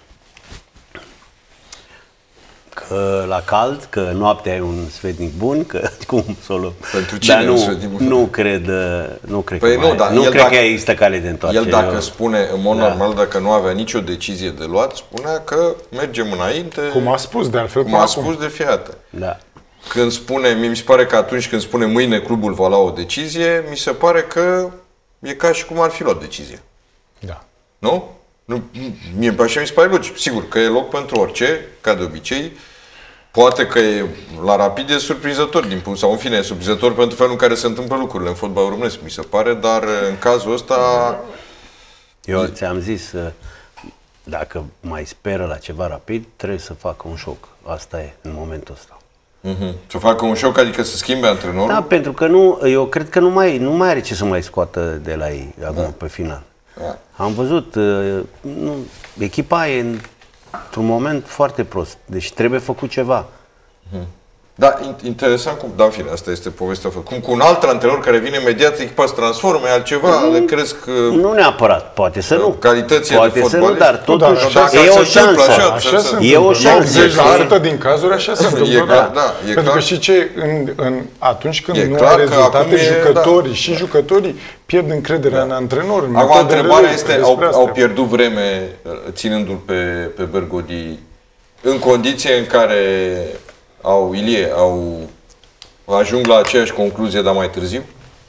Că la cald, că noaptea e un sfetnic bun, că cum să o luăm. Pentru cine dar un sfetnic bun? Nu cred păi nu cred că există cale de întoarcere. El dacă spune, în mod normal, dacă nu avea nicio decizie de luat, spunea că mergem înainte. Cum a spus, de altfel. Cum a spus de fiată. Da. Când spune, mi se pare că atunci când spune mâine clubul va lua o decizie, mi se pare că e ca și cum ar fi luat decizia. Da. Nu? Mie așa mi se pare logic. Sigur că e loc pentru orice, ca de obicei. Poate că e, la Rapid e surprinzător din punct, sau în fine e surprinzător pentru felul în care se întâmplă lucrurile în fotbal românesc, mi se pare, dar în cazul ăsta... Eu ți-am zis, dacă mai speră la ceva Rapid, trebuie să facă un șoc. Asta e, în momentul ăsta. Să facă un șoc, adică să schimbe antrenorul? Da, pentru că eu cred că nu mai are ce să mai scoată de la ei acum pe final. Da. Am văzut, echipa e într-un moment foarte prost, deci trebuie făcut ceva. Da, interesant cum, da, în fine, asta este povestea. Cum cu un alt antrenor care vine imediat, echipa se transformă, altceva, le cresc... Nu neapărat, poate să nu. Calitățile poate de fotbalist. Să nu, dar totuși e o șansă. E o șansă. 80% din cazuri așa se întâmplă. Pentru că și ce, atunci când nu ai rezultate, jucătorii pierd încrederea în antrenor. Acum, întrebarea este, au pierdut vreme ținându-l pe Bergotti în condiție în care ajung la aceeași concluzie, dar mai târziu?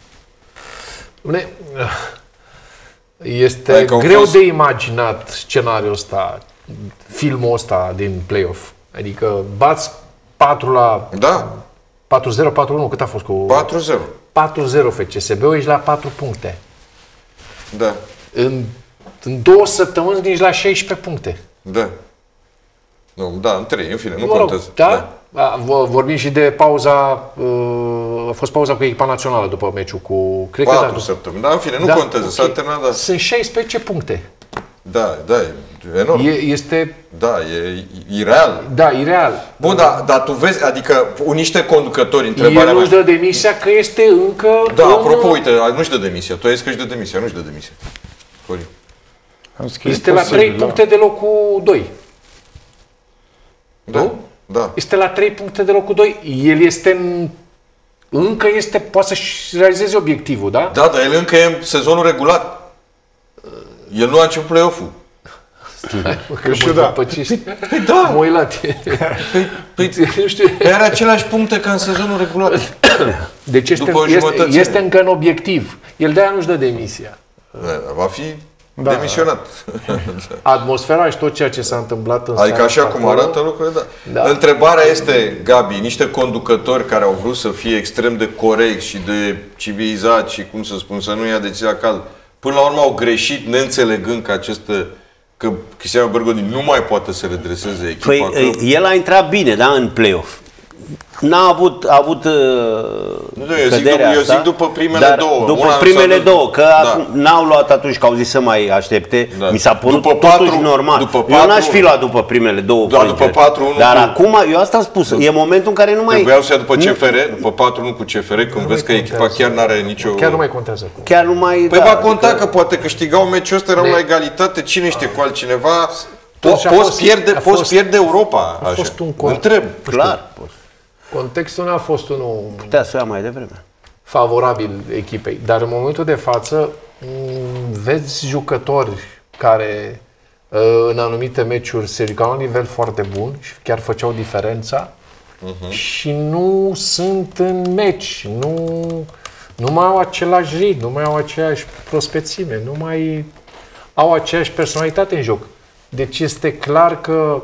Este greu de imaginat scenariul ăsta, filmul ăsta din play-off. Adică bați 4 la... Da. 4-0, 4-1, cât a fost cu... 4-0. 4-0 FCSB-ul, ești la 4 puncte. Da. În 2 săptămâni ești la 16 puncte. Da. Nu, da, în 3, în fine, nu contează. Da? Vorbim și de pauza, a fost pauza cu echipa națională după meciul cu... 4 săptămâni, dar în fine, nu contează, s-a terminat, da. Sunt 16 puncte. Da, e enorm. Este... Da, e ireal. Da, ireal. Bun, dar tu vezi, adică niște conducători, întrebarea El nu-și dă demisia că este încă... Da, apropo, uite, nu-și dă demisia. Tu ai zis că își dă demisia, nu-și dă demisia. Florin. Este la 3 puncte de locul 2. Da, da. Este la 3 puncte de locul 2. El este încă poate să-și realizeze obiectivul, da? Da, dar el încă e în sezonul regulat. El nu a început play-off-ul. Păi da. Mă uit la tine. Are aceleași puncte ca în sezonul regulat. Deci este încă în obiectiv. El de-aia nu-și dă demisia. Va fi demisionat. Atmosfera și tot ceea ce s-a întâmplat în adică așa cum arată lucrurile, da. Întrebarea este, Gabi, niște conducători care au vrut să fie extrem de corecți și de civilizați și, cum să spun, să nu ia decizia cald, până la urmă au greșit neînțelegând că Cristiano Bergodi nu mai poate să redreseze echipa. Păi, el a intrat bine, da, în play-off. N-a avut eu zic după primele două. După primele două, că n-au luat atunci, că au zis să mai aștepte. Mi s-a părut totuși normal. Eu n-aș fi luat după primele două. După 4-1. Dar acum, eu asta am spus, e momentul în care nu mai... Trebuiau să ia după CFR, după 4-1 cu CFR, când vezi că echipa chiar n-are nicio... Chiar nu mai contează. Chiar nu mai... Păi va conta că poate câștigau meciul ăsta, erau la egalitate, cine știe cu altcineva... Poți pierde Europa. A fost un întreb. Clar. Contextul n-a fost unul... Putea să ia mai devreme. Favorabil echipei. Dar în momentul de față vezi jucători care în anumite meciuri se ridicau la un nivel foarte bun și chiar făceau diferența și nu sunt în meci. Nu mai au același ritm, nu mai au aceeași prospețime, nu mai au aceeași personalitate în joc. Deci este clar că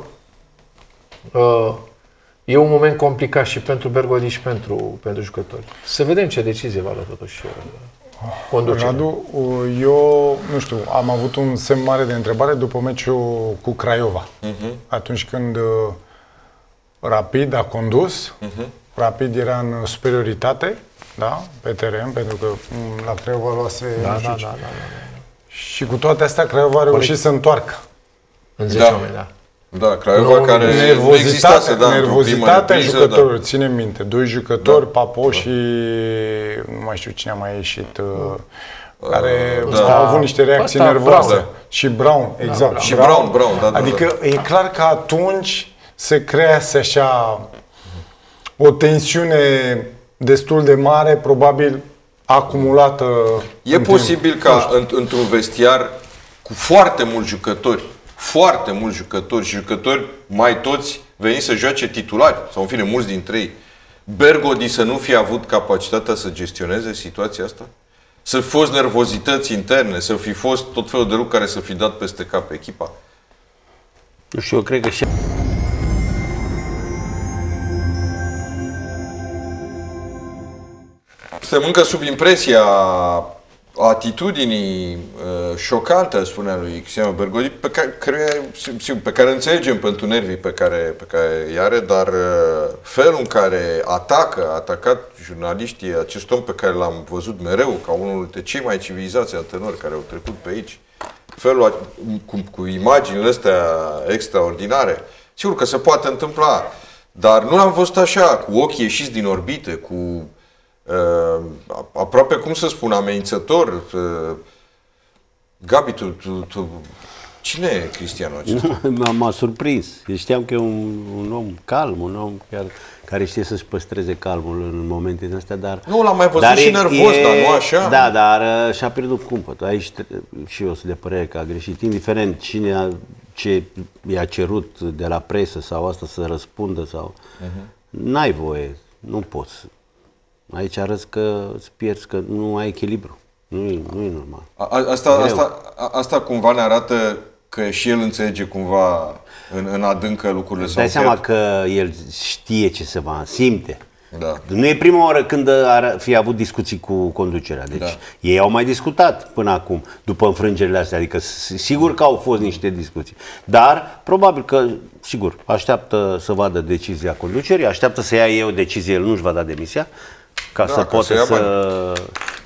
e un moment complicat și pentru Bergodi și pentru jucători. Să vedem ce decizie va lua totuși conducerea. Radu, eu, nu știu, am avut un semn mare de întrebare după meciul cu Craiova. Atunci când Rapid a condus, Rapid era în superioritate, da, pe teren, pentru că la Craiova luase... Da. Și cu toate astea Craiova a reușit să întoarcă. În 10 oameni, da. Da, Craiova care nervozitatea jucătorilor, ținem minte, doi jucători, Papo și nu mai știu cine a mai ieșit, care au avut niște reacții nervoase. Și Brown, exact. Și Brown, adică e clar că atunci se crease așa o tensiune destul de mare, probabil acumulată. E posibil ca într-un vestiar cu foarte mulți jucători și jucători mai toți veniți să joace titulari, sau în fine mulți dintre ei, Bergodi să nu fie avut capacitatea să gestioneze situația asta? Să fi fost nervozități interne, să fi fost tot felul de lucruri care să fi dat peste cap echipa? Nu știu, eu cred că și... Suntem încă sub impresia atitudinii șocante, spunea lui Cristiano Bergodi, pe care înțelegem pentru nervii pe care îi are, dar felul în care a atacat jurnaliștii, acest om pe care l-am văzut mereu ca unul dintre cei mai civilizați antenori care au trecut pe aici, felul cu imaginile astea extraordinare, sigur că se poate întâmpla, dar nu l-am văzut așa, cu ochii ieșiți din orbite, cu aproape, cum să spun, amenințător. Gabi, cine e Cristiano acesta? M-a surprins. Eu știam că e un om calm, un om care știe să-și păstreze calmul în momentele astea, dar... Nu, l-am mai văzut și nervos, dar nu așa. Da, dar și-a pierdut cumpătul. Aici și eu sunt de părere că a greșit. Indiferent ce i-a cerut de la presă sau asta să răspundă sau... N-ai voie, nu poți. Aici arăți că îți pierzi, că nu ai echilibru. Nu e normal. Asta cumva ne arată că și el înțelege cumva în adâncă lucrurile s-au dai seama că el știe ce se va, simte. Da. Nu e prima oară când ar fi avut discuții cu conducerea. Deci ei au mai discutat până acum, după înfrângerile astea. Adică sigur că au fost niște discuții. Dar probabil că, sigur, așteaptă să vadă decizia conducerii, așteaptă să ia eu decizie, el nu-și va da demisia, ca să poată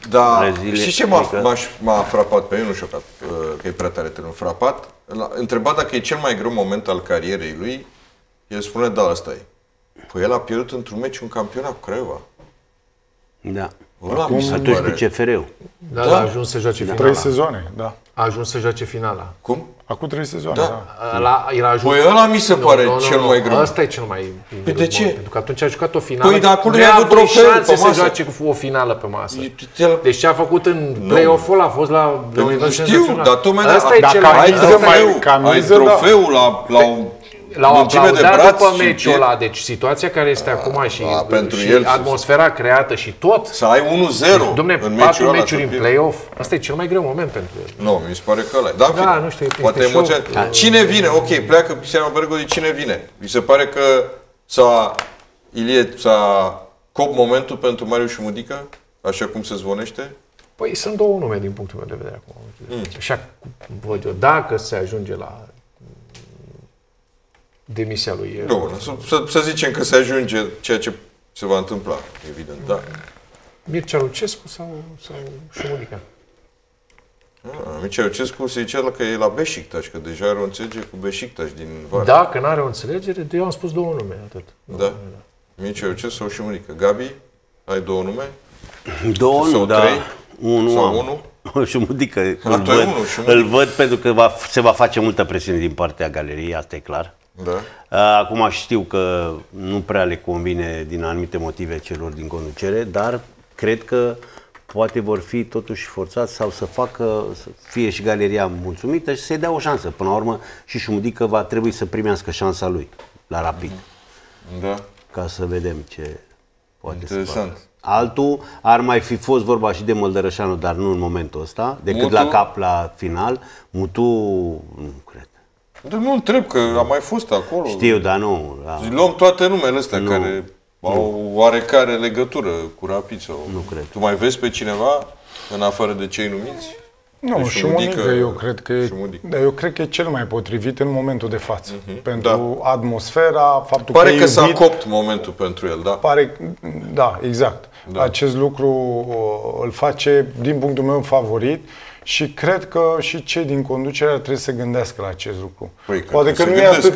Da, știi ce m-a frapat pe mine? Nu șocat, că e prea tare termenul. Frapat, întrebat dacă e cel mai greu moment al carierei lui, el spune, da, ăsta e. Păi el a pierdut într-un meci un campionat cu Craiova. Da. Atunci cu CFR-ul. Da, a ajuns să joace finala. 3 sezoane, da. A ajuns să joace finala. Cum? Acum 3 sezoane, da. Păi ăla mi se pare cel mai greu. Ăsta e cel mai greu. De ce? Pentru că atunci a jucat o finală. Păi, dar acolo i-a avut trofeu pe masă. Să joace cu o finală pe masă. Deci ce a făcut în play-off-ul a fost la nivel senzațional. Dar tocmai ai trofeul l-au aplaudat după meciul ăla, deci situația care este acum și atmosfera creată și tot. Să ai 1-0 Dom'le, 4 meciuri în play-off, asta e cel mai greu moment pentru el. Nu, mi se pare că ăla e. Da, nu știu, poate emoționat. Cine vine? Ok, pleacă Cristiano Bergodi, cine vine? Mi se pare că s-a cop momentul pentru Marius Șumudică, așa cum se zvonește? Păi sunt două nume din punctul meu de vedere acum. Așa văd eu, dacă se ajunge la demisia lui. Bun, să zicem că se ajunge ceea ce se va întâmpla, evident, da. Mircea Lucescu sau Șumudică? Mircea Lucescu se zicea că e la Beşiktaş, că deja are o înțelegere cu Beşiktaş din vară. Da, că n-are o înțelegere, eu am spus două nume, atât. Da? Mircea Lucescu sau Șumudică. Gabi, ai două nume? Două nu, da. Unul? Șumudică. Îl văd pentru că se va face multă presiune din partea galeriei, asta e clar. Da. Acum știu că nu prea le convine din anumite motive celor din conducere, dar cred că poate vor fi totuși forțați sau să fie și galeria mulțumită și să-i dea o șansă. Până la urmă și Șumudică va trebui să primească șansa lui la Rapid. Da. Ca să vedem ce poate să facă. Altul ar mai fi fost vorba și de Măldărășanu, dar nu în momentul ăsta, decât la final. Mutu, nu cred. Dar nu întreb, că a mai fost acolo. Știu, dar nu. Luăm toate numele astea care au oarecare legătură cu Rapid sau... Nu cred. Tu mai vezi pe cineva în afară de cei numiți? Nu, Șumudică, eu cred că e cel mai potrivit în momentul de față. Pentru atmosfera, faptul că e s-a copt momentul pentru el, da? Da, exact. Da. Acest lucru îl face, din punctul meu, favorit. Și cred că și cei din conducere ar trebui să gândească la acest lucru. Poate că nu e atât,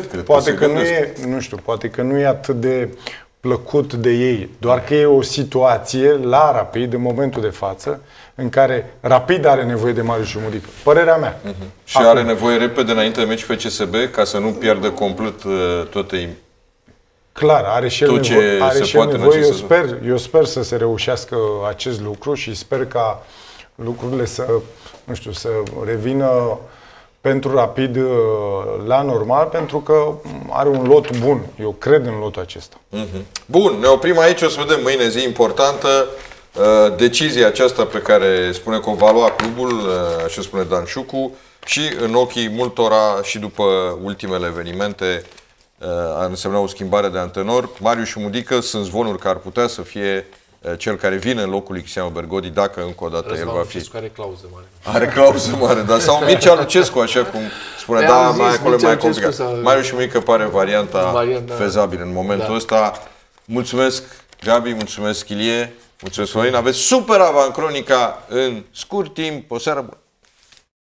poate că nu e atât de plăcut de ei, doar că e o situație la Rapid, în momentul de față, în care Rapid are nevoie de Marius Șumudică. Părerea mea. Și are nevoie repede înainte de meci FCSB ca să nu piardă complet toate. Clar, are și el nevoie. Eu sper să se reușească acest lucru și sper ca lucrurile să revină pentru Rapid la normal, pentru că are un lot bun. Eu cred în lotul acesta. Bun, ne oprim aici, o să vedem mâine, zi importantă. Decizia aceasta pe care spune că o va lua clubul, așa spune Dan Șucu, și în ochii multora și după ultimele evenimente a însemnat o schimbare de antenor. Marius Șumudică, sunt zvonuri că ar putea să fie cel care vine în locul lui Cristiano Bergodi, dacă încă o dată el va fi. Are clauză mare. Are clauză mare, da. Sau Mircea Lucescu, așa cum spune, da, mai complicat. Marius Șumudică pare varianta fezabilă în momentul ăsta. Mulțumesc, Gabi, mulțumesc, Ilie, mulțumesc, Florin. Aveți super avancronica în scurt timp. O seară bună!